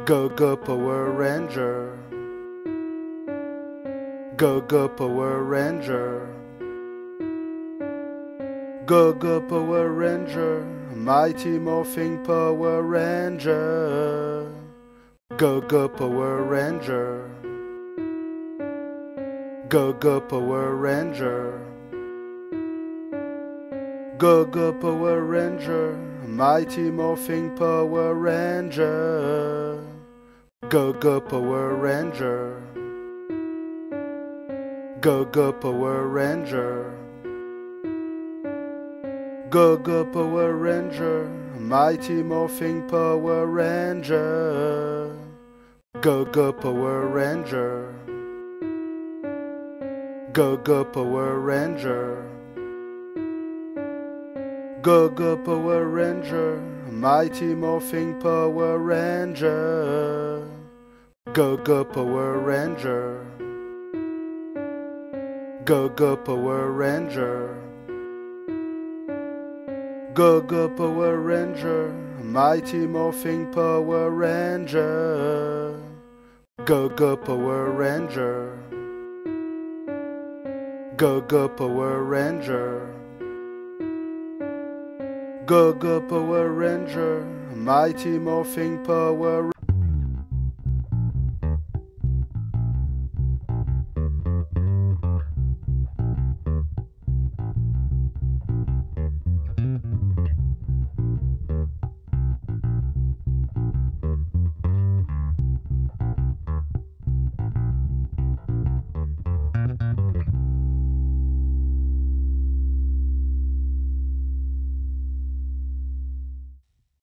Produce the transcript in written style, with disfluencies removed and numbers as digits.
Go go Power Ranger. Go go Power Ranger. Go go Power Ranger, Mighty Morphing Power Ranger. Go go Power Ranger. Go go Power Ranger. Go go Power Ranger, Mighty Morphing Power Ranger. Go go Power Ranger. Go go Power Ranger. Go go Power Ranger, Mighty Morphing Power Ranger. Go go Power Ranger. Go go Power Ranger. Go go Power Ranger, Mighty Morphing Power Ranger. Go go Power Ranger. Go go Power Ranger. Go go Power Ranger, Mighty Morphing Power Ranger. Go go Power Ranger. Go go Power Ranger. Go go Power Ranger, Mighty Morphing Power